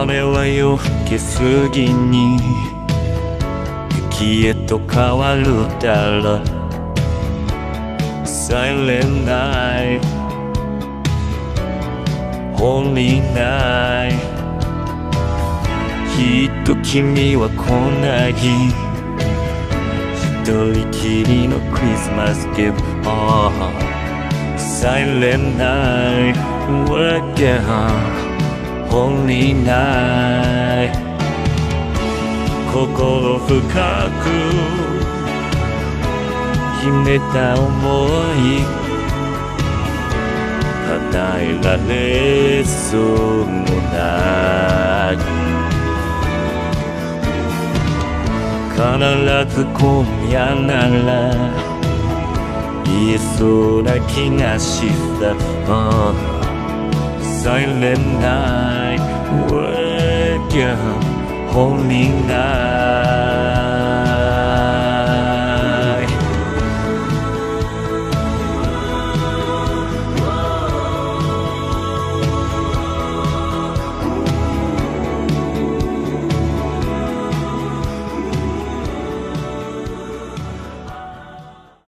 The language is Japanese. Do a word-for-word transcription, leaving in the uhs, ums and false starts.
雨は夜更けすぎに雪へと変わるだろう。 Silent night Holy night きっと君は来ない一人きりのクリスマスギフト Silent night Again Holy night 心深く秘めた想い叶えられそうもない必ず今夜なら言えそうな気がした、uh, Silent night Again Holy night